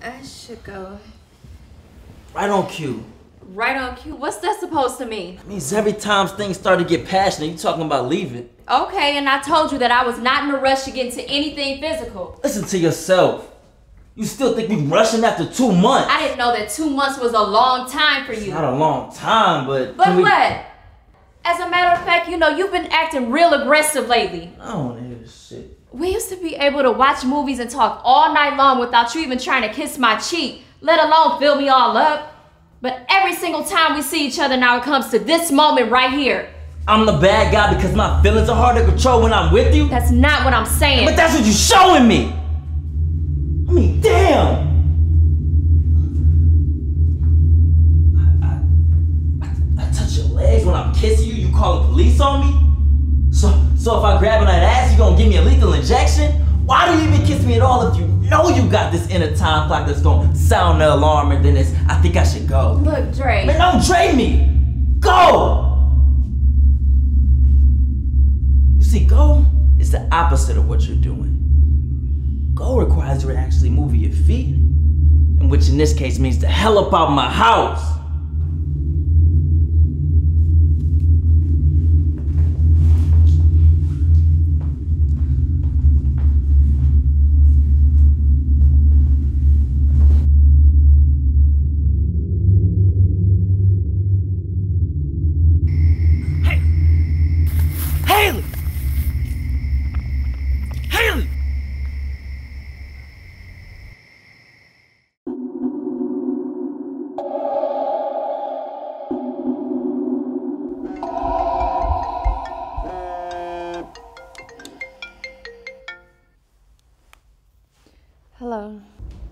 I should go. Right on cue. Right on cue? What's that supposed to mean? It means every time things start to get passionate, you talking about leaving. Okay, and I told you that I was not in a rush to get into anything physical. Listen to yourself. You still think we rushing after 2 months? I didn't know that 2 months was a long time for you. It's not a long time, but... But what? As a matter of fact, you know, you've been acting real aggressive lately. I don't want to hear this shit. We used to be able to watch movies and talk all night long without you even trying to kiss my cheek, let alone fill me all up. But every single time we see each other now, it comes to this moment right here. I'm the bad guy because my feelings are hard to control when I'm with you? That's not what I'm saying. But that's what you're showing me! I mean, damn! I touch your legs when I'm kissing you, you call the police on me? So if I grab on that ass, you gonna give me a lethal injection? Why do you even kiss me at all if you know you got this inner time clock that's gonna sound the alarm and then it's, I think I should go? Look, Dre. Man, don't Dre me! Go! You see, go is the opposite of what you're doing. Go requires you to actually move your feet, and which in this case means the hell up out of my house. Hello.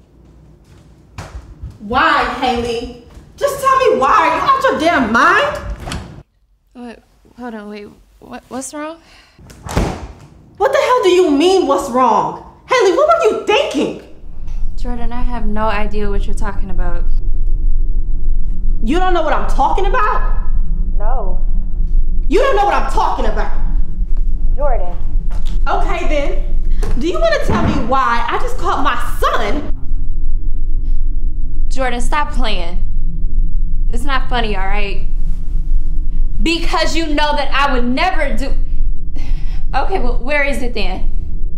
Why, Haley? Just tell me why. Are you out your damn mind? What? Hold on, wait. What's wrong? What the hell do you mean, what's wrong? Haley, what were you thinking? Jordan, I have no idea what you're talking about. You don't know what I'm talking about? No. You don't know what I'm talking about? Jordan. Okay then. Do you want to tell me why I just caught my son? Jordan, stop playing. It's not funny, all right? Because you know that I would never do... Okay, well, where is it then?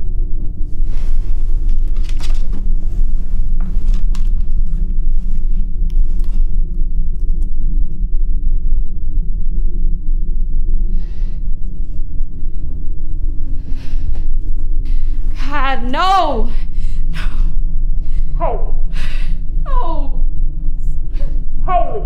God, no! No. Haley. No. Haley.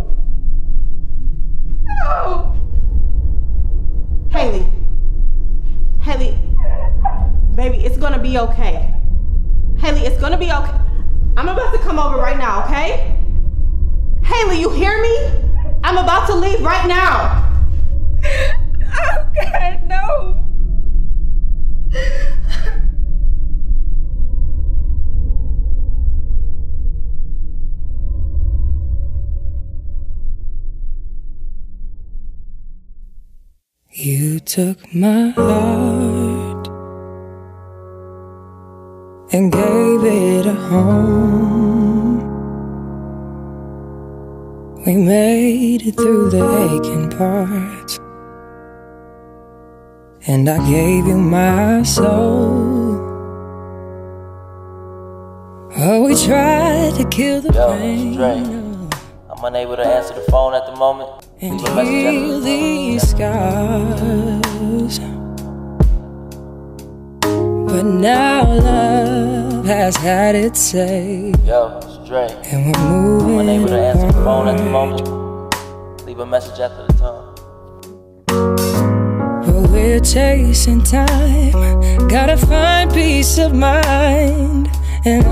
No. Haley. Haley. Baby, it's gonna be okay. Haley, it's gonna be okay. I'm about to come over right now, okay? Haley, you hear me? I'm about to leave right now. Oh, God, no. You took my heart and gave it a home. We made it through the aching parts, and I gave you my soul. Oh, we tried to kill the pain. I'm unable to answer the phone at the moment. And heal these scars. But now love has had its say. Yo, it's Dre. And we're moving I'm unable to answer the phone at the apart. moment. Leave a message after the tone. But we're chasing time. Gotta find peace of mind and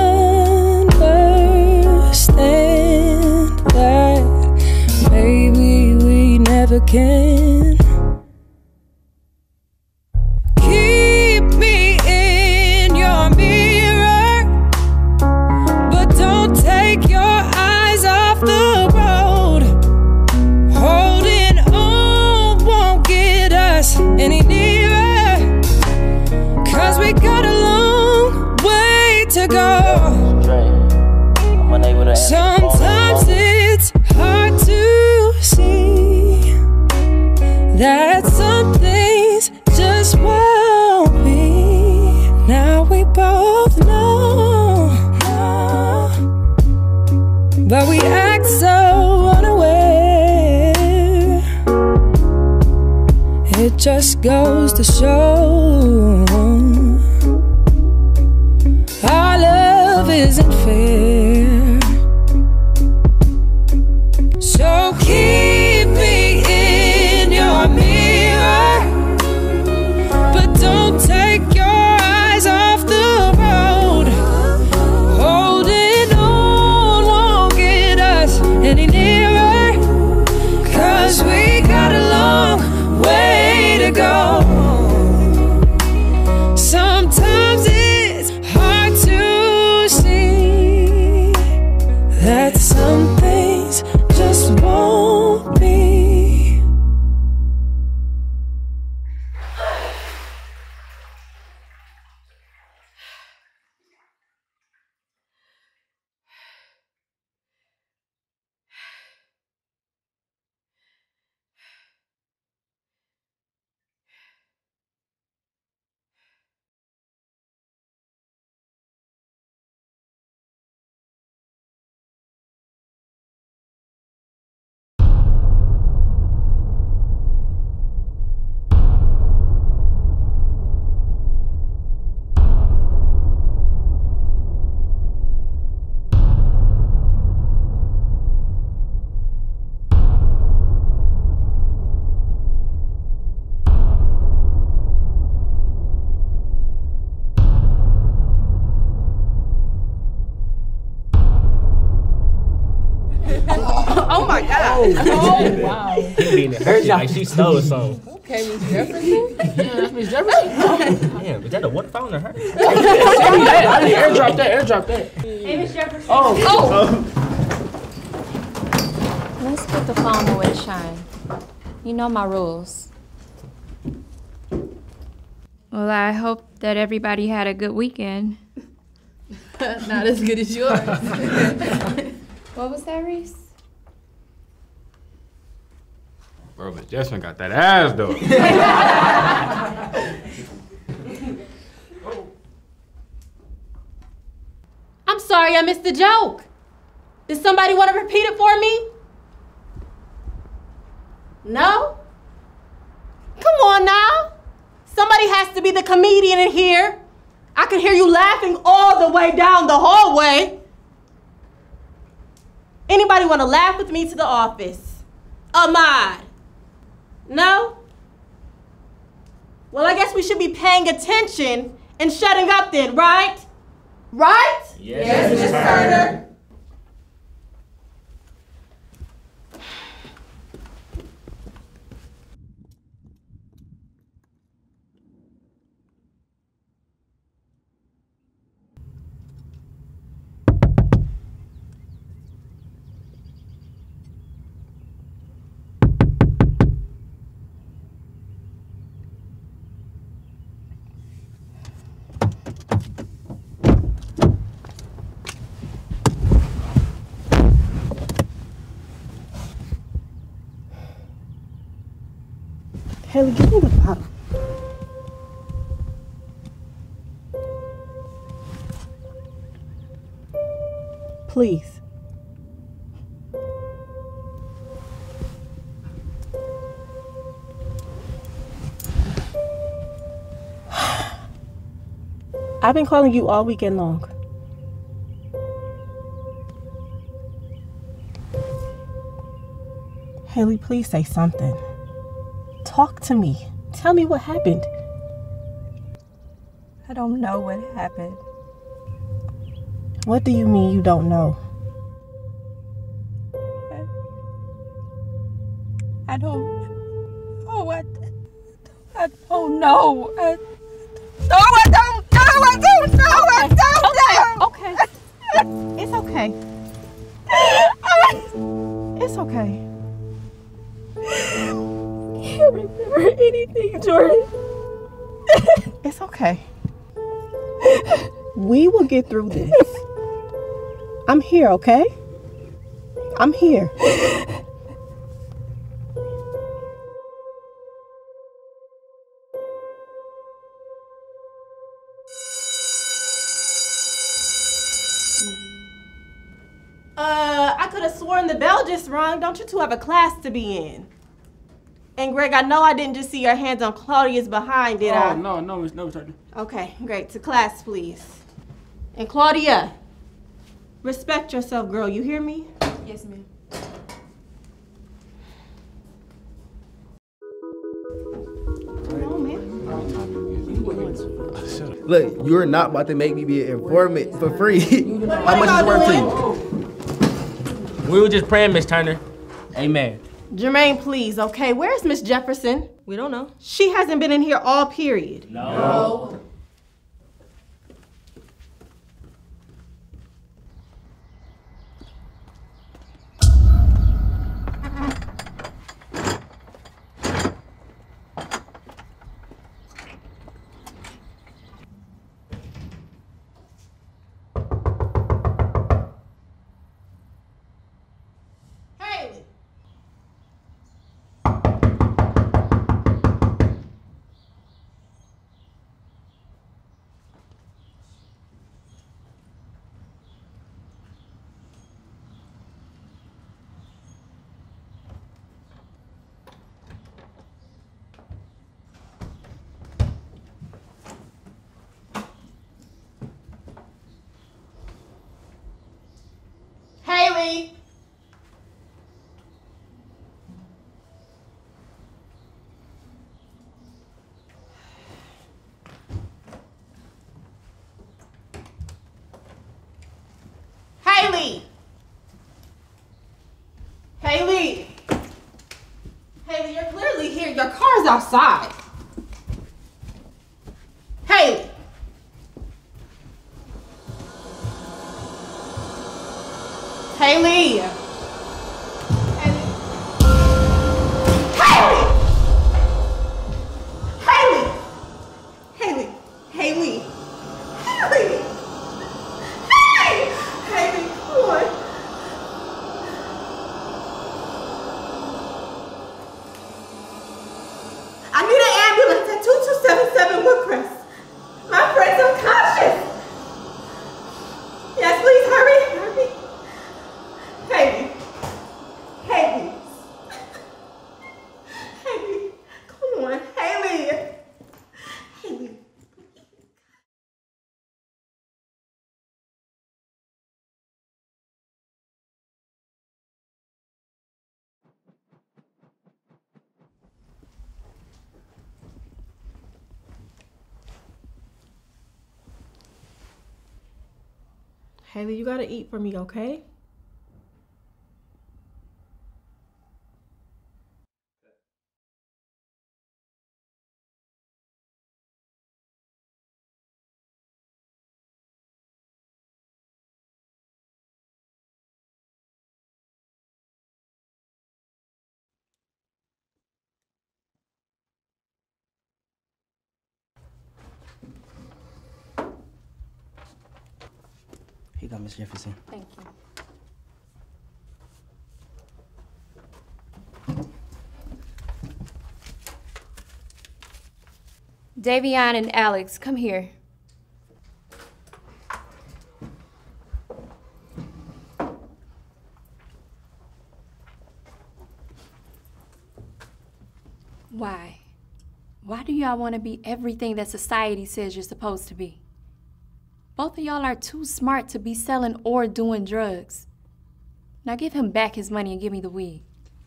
understand that maybe we never can. Keep me in your mirror, but don't take your eyes off the road. Holding on won't get us any nearer, 'cause we got a long way to go. unable to answer the phone. Sometimes it's hard to see that some things just won't be. Now we both know, but we act so unaware. It just goes to show our love isn't fair. So keep me in your mirror, but don't take your eyes off the road. Holding on won't get us any nearer, 'cause we got a long way to go. Sometimes it's hard to see that some things just won't be. Oh my God. Oh, wow. Being a hurt like she stole something. Okay, Miss Jefferson? Yeah, that's Miss Jefferson. Damn, is that a water fountain or her? I didn't airdrop that. Hey, Miss Jefferson. Oh. Let's put the phone away to shine. You know my rules. Well, I hope that everybody had a good weekend. Not as good as yours. What was that, Reese? Bro, Miss Jefferson got that ass though. I'm sorry I missed the joke. Did somebody want to repeat it for me? No? Come on now. Somebody has to be the comedian in here. I could hear you laughing all the way down the hallway. Anybody want to laugh with me to the office? Ahmad? No? Well, I guess we should be paying attention and shutting up then, right? Right? Yes, Miss Turner. Haley, give me the bottle. Please. I've been calling you all weekend long. Haley, please say something. Talk to me. Tell me what happened. I don't know what happened. What do you mean you don't know? I don't know. I don't know. I don't know. Okay. It's okay. It's okay. I can't remember anything, Jordan. It's okay. We will get through this. I'm here, okay? I'm here. I could have sworn the bell just rung. Don't you two have a class to be in? And Greg, I know I didn't just see your hands on Claudia's behind, did I? No, Miss Turner. Okay, great. To class, please. And Claudia, respect yourself, girl. You hear me? Yes, ma'am. Come on, man. Look, you're not about to make me be an informant for free. How much is it worth to you? We were just praying, Miss Turner. Amen. Jermaine, please, okay? Where's Miss Jefferson? We don't know. She hasn't been in here all period. No. Haley. Haley. Haley. Haley. Haley, you're clearly here. Your car's outside. Haley. Haley. Haley. Haley. Haley. Haley. Haley. Haley. Haley, come on. I need an ambulance at 2277 Woodcrest. My friend's unconscious. Yes, please hurry. Hurry. Haley. Haley. Haley. Come on, Haley. Haley. Haley, you gotta eat for me, okay? Here you go, Miss Jefferson. Thank you. Davion and Alex, come here. Why? Why do y'all want to be everything that society says you're supposed to be? Both of y'all are too smart to be selling or doing drugs. Now give him back his money and give me the weed.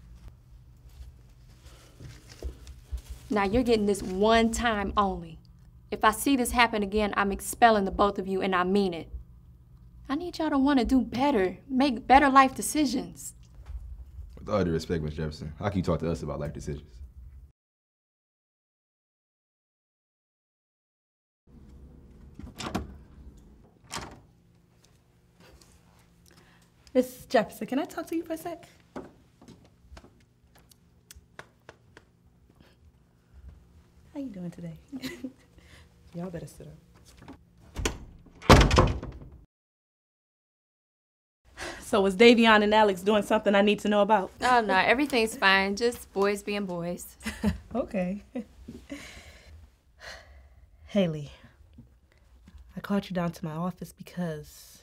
Now you're getting this one time only. If I see this happen again, I'm expelling the both of you, and I mean it. I need y'all to want to do better, make better life decisions. With all due respect, Ms. Jefferson, how can you talk to us about life decisions? Miss Jefferson, can I talk to you for a sec? How you doing today? Y'all better sit up. So is Davion and Alex doing something I need to know about? Oh, no, everything's fine. Just boys being boys. Okay. Haley, I called you down to my office because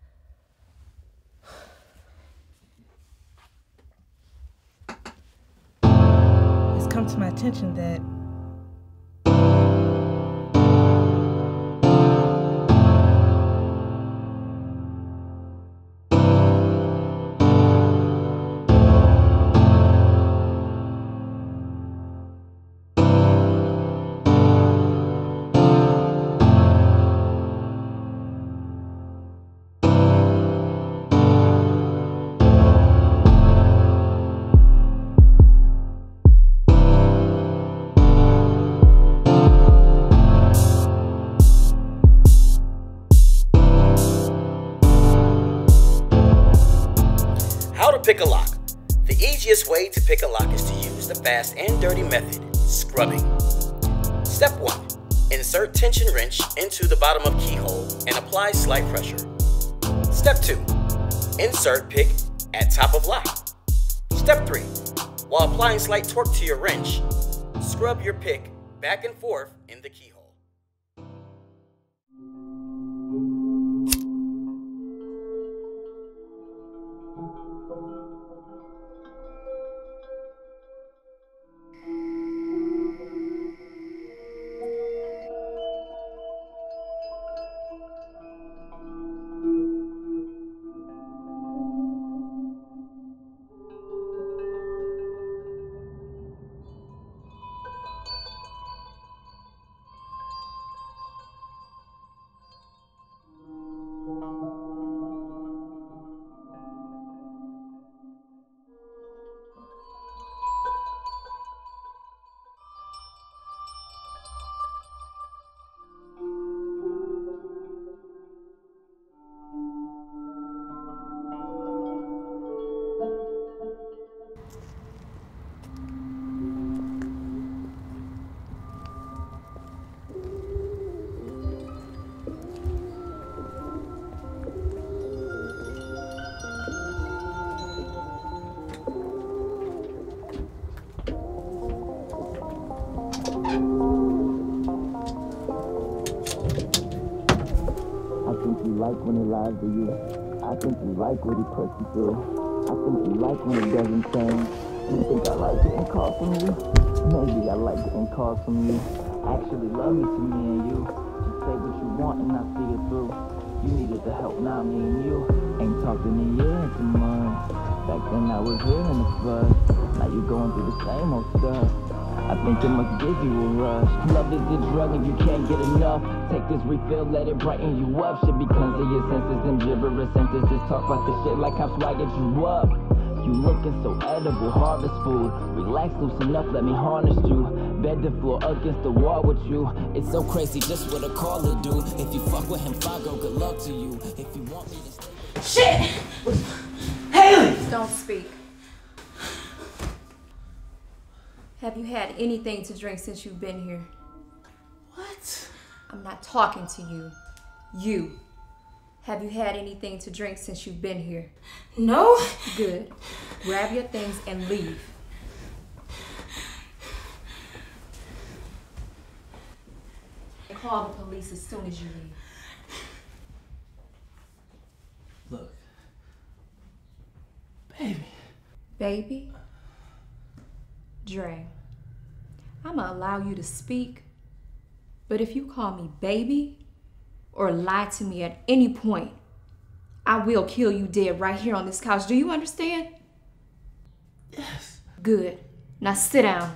it's come to my attention that pick a lock. The easiest way to pick a lock is to use the fast and dirty method, scrubbing. Step 1. Insert tension wrench into the bottom of keyhole and apply slight pressure. Step 2. Insert pick at top of lock. Step 3. While applying slight torque to your wrench, scrub your pick back and forth in the keyhole. Like when he lies to you. I think you like what he puts you through. I think you like when it doesn't change. You think I like getting calls from you? Maybe I like getting calls from you. Actually love me to me and you. Just say what you want and I'll see it through. You needed the help, now me and you ain't talking in years and months. Back then I was hearing the fuss. Now you going through the same old stuff. I think it must give you a rush. Love is a drug if you can't get enough. Take this refill, let it brighten you up. Should be cleansing your senses and gibberish sentences. Talk about the shit like I'm swagging you up. You looking so edible, harvest food. Relax, loosen up, let me harness you. Bed the floor against the wall with you. It's so crazy, just what a caller do. If you fuck with him, Fago, good luck to you. If you want me to stay. Shit! Haley! Don't speak. Have you had anything to drink since you've been here? What? I'm not talking to you. You. Have you had anything to drink since you've been here? No. Good. Grab your things and leave. Call the police as soon as you leave. Look. Baby. Baby? Dre, I'ma allow you to speak, but if you call me baby or lie to me at any point, I will kill you dead right here on this couch. Do you understand? Yes. Good. Now sit down.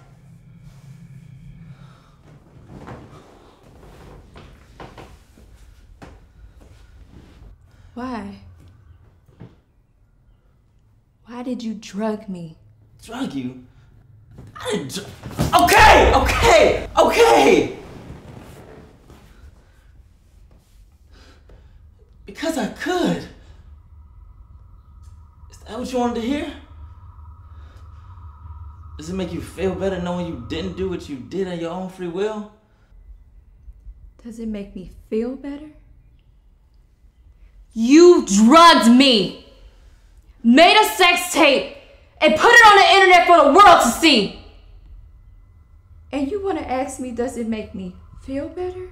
Why? Why did you drug me? Drug you? I didn't Okay! Because I could. Is that what you wanted to hear? Does it make you feel better knowing you didn't do what you did on your own free will? Does it make me feel better? You drugged me! made a sex tape, and put it on the internet for the world to see. And you want to ask me, does it make me feel better?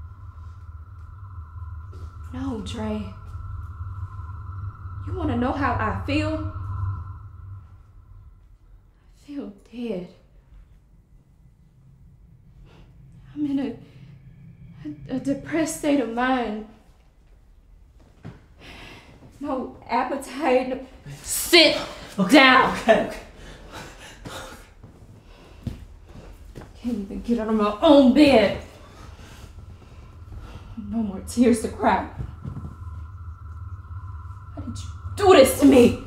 No, Dre. You want to know how I feel? I feel dead. I'm in a depressed state of mind. No appetite. No. Sit down. Okay. Can't even get out of my own bed. No more tears to cry. Why did you do this to me?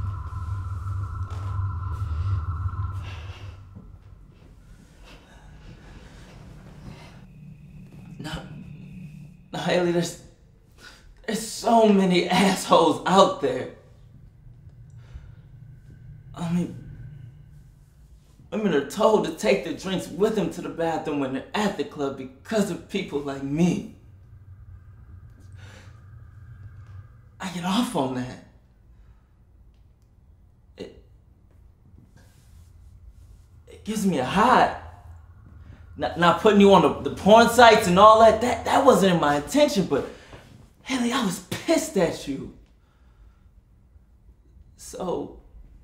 No, Haley, there's so many assholes out there. I mean, women are told to take their drinks with them to the bathroom when they're at the club because of people like me. I get off on that. It gives me a high. Not putting you on the porn sites and all that wasn't in my intention, but Haley, I was pissed at you. So,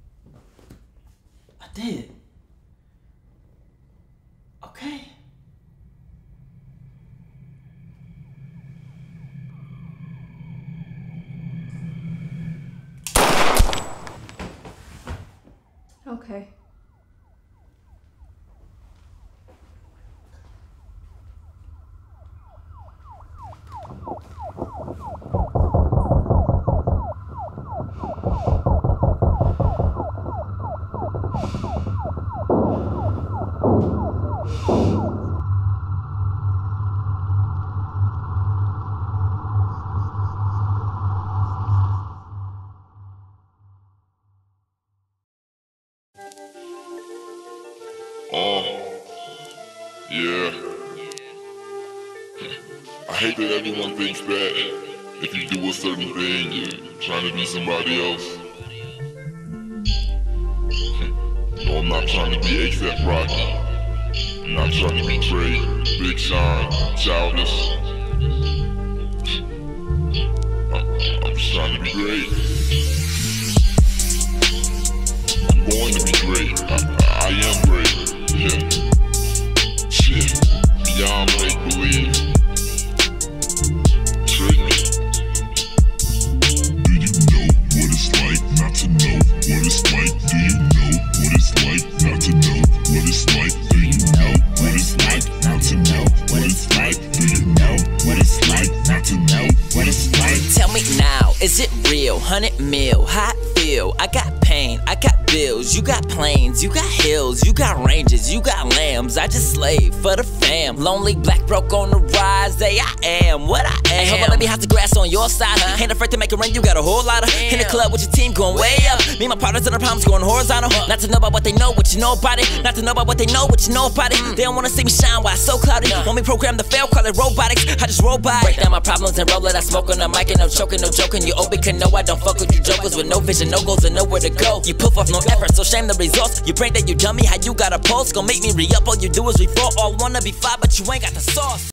I did. Okay. Okay. Yeah. I hate that everyone thinks that if you do a certain thing, you're trying to be somebody else. No, I'm not trying to be A$AP Rocky. I'm not trying to be Dre, Big Sean, Childish. I'm just trying to be great. I'm going to be great. I am great. Yeah. Shit. Beyond make-believe. Trick me. Do you know what it's like not to know what it's like? Do you know what it's like not to know what it's like? Do you know what it's like not to know what it's like? Do you know what it's like not to know what it's like? Tell me now, is it real? 100 mil, how I feel? I got pain, I got bills. You got planes, you got hills, you got ranges, you got lambs. I just slave for the fam. Lonely, black, broke on the rise. Say I am what I am. Hey, hold on, let me have the grass on your side. Ain't afraid to make it rain, you got a whole lot of. In the club with your team going way up. Me and my partners and our problems going horizontal. Not to know about what they know, what you know about it. Not to know about what they know, what you know about it. They don't wanna see me shine, why it's so cloudy. Want me programmed to fail, call it robotics. I just roll by. Break down my problems and roll it. I smoke on the mic and no choking, no joking. You open can know I don't fuck with you jokers with no vision, no goals and nowhere to go. You poof off no effort, so shame the results. You brain that you dummy, how you got a pulse. Gon' make me re-up, all you do is re-fall. All wanna be fly, but you ain't got the sauce.